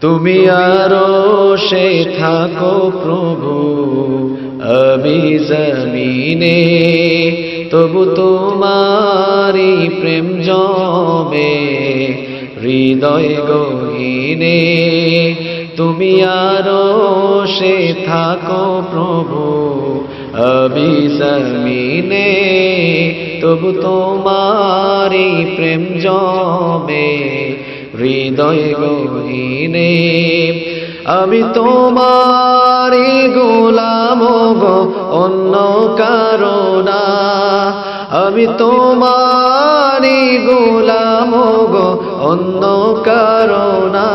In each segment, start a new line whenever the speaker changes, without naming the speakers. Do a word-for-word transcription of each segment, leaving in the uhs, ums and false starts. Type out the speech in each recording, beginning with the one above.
তুমি আরশে থাকো প্রভু আমি জমিনে তবু তোমারি প্রেম জমে হৃদয় গহীনে তুমি আরশে থাকো প্রভু আমি জমিনে তবু তোমারি প্রেম জমে হৃদয় গহীনে আমি তোমারি গোলাম গো অন্য কারো না আমি তোমারি গোলাম গো অন্য কারো না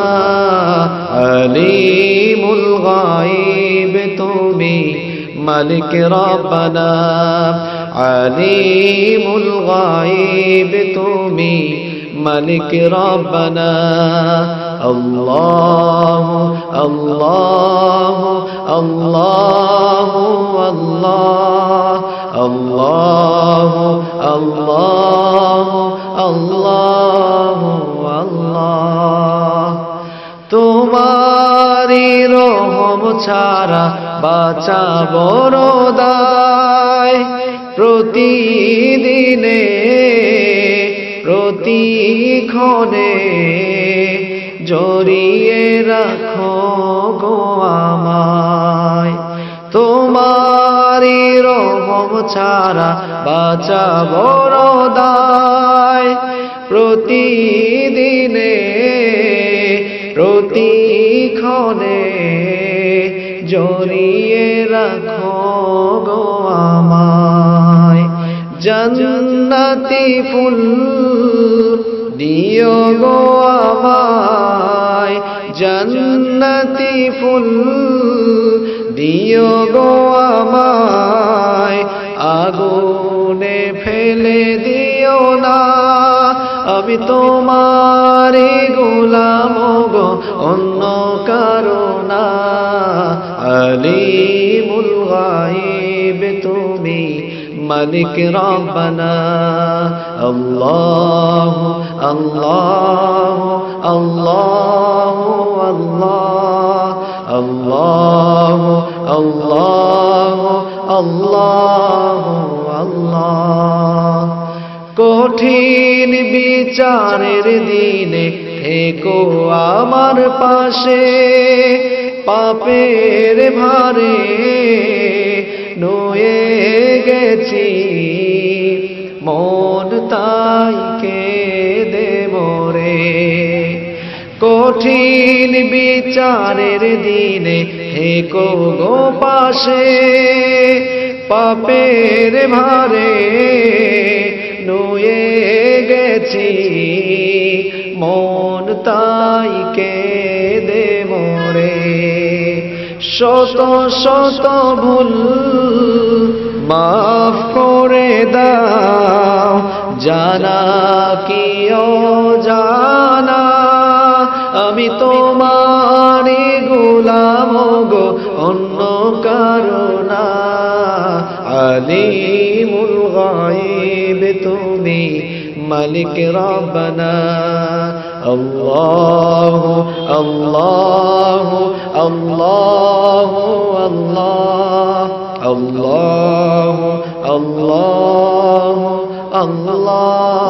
আলিমুল গায়ব তুমি মালিক রব্বানা আলিমুল গায়ব তুমি মালিক রব্বানা আল্লাহ আল্লাহ আল্লাহ আল্লাহ আল্লাহ আল্লাহ আল্লাহ তোমারি রহম ছাড়া বাঁচা বড় দায় প্রতিদিনে প্রতিক্ষণে জড়িয়ে রাখো গো আমায় তোমারি রহম ছাড়া বাঁচা বড় দায় প্রতিদিনে প্রতিক্ষণে জড়িয়ে রাখো গো আমায় জান্নাতি ফুল দিও গো আমায় জান্নাতি ফুল দিও গো আমায় আগুনে ফেলে দিও না আমি তোমারি গোলাম গো অন্য কারো না আলিমুল গায়ব তুমি মালিক রব্বানা আল্লাহ আল্লাহ আল্লাহ আল্লাহ আল্লাহ আল্লাহ আল্লাহ কঠিন বিচারের দিনে থেকো আমার পাশে পাপের ভারে নয়ে গেছি মন তাই কেঁদে মরে কঠিন বিচারের দিনে থেকো গো পাশে পাপের ভারে নয়ে গেছি মন তাই কেঁদে মরে শত শত ভুল মাফ করে দাও জানা কি অজানা আমি তোমারি গোলাম গো অন্য কারো না আলিমুল গায়ব তুমি মালিক রব্বানা আল্লাহ আল্লাহ আল্লাহ আল্লাহ আল্লাহ আল্লাহ আল্লাহ